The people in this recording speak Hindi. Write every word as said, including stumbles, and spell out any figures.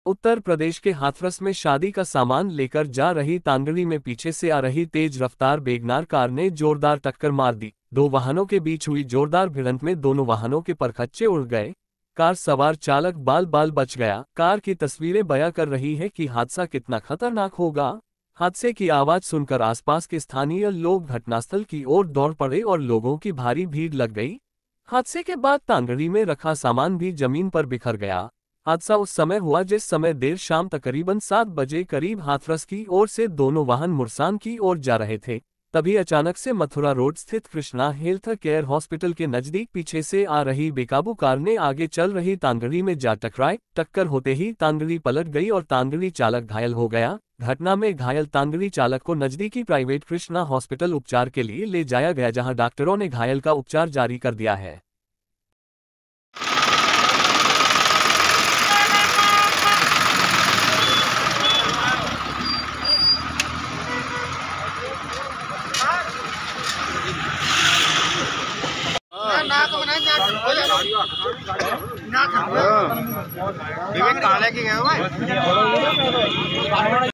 उत्तर प्रदेश के हाथरस में शादी का सामान लेकर जा रही तांगड़ी में पीछे से आ रही तेज रफ्तार बेगनार कार ने जोरदार टक्कर मार दी। दो वाहनों के बीच हुई जोरदार भिड़ंत में दोनों वाहनों के परखच्चे उड़ गए। कार सवार चालक बाल बाल बच गया। कार की तस्वीरें बयां कर रही है कि हादसा कितना खतरनाक होगा। हादसे की आवाज सुनकर आसपास के स्थानीय लोग घटनास्थल की ओर दौड़ पड़े और लोगों की भारी भीड़ लग गई। हादसे के बाद तांगड़ी में रखा सामान भी जमीन पर बिखर गया। हादसा उस समय हुआ जिस समय देर शाम तकरीबन सात बजे करीब हाथरस की ओर से दोनों वाहन मुरसान की ओर जा रहे थे। तभी अचानक से मथुरा रोड स्थित कृष्णा हेल्थ केयर हॉस्पिटल के नजदीक पीछे से आ रही बेकाबू कार ने आगे चल रही तांगड़ी में जा टकराई। टक्कर होते ही तांगड़ी पलट गई और तांगड़ी चालक घायल हो गया। घटना में घायल तांगड़ी चालक को नजदीकी प्राइवेट कृष्णा हॉस्पिटल उपचार के लिए ले जाया गया, जहां डॉक्टरों ने घायल का उपचार जारी कर दिया है। काले की गए